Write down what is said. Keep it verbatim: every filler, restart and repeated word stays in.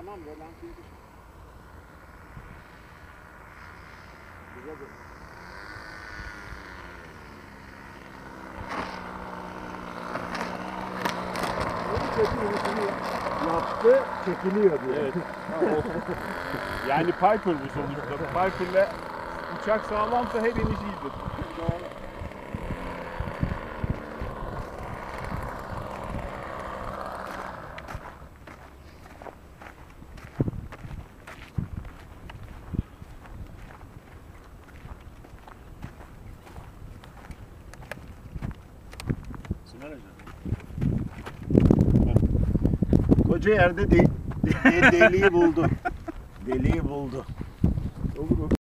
Tamam rolantıyı düşün. Güzel dur. Kötü yönetimi yaptı, çekiliyor diyor. Evet. Yani Piper bu sonuçta. Piper'la uçak sağlamsa her iniş iyidir. Sinan Hocam. Koca yerde de, de, deliği buldu. Deliği buldu. Olur mu?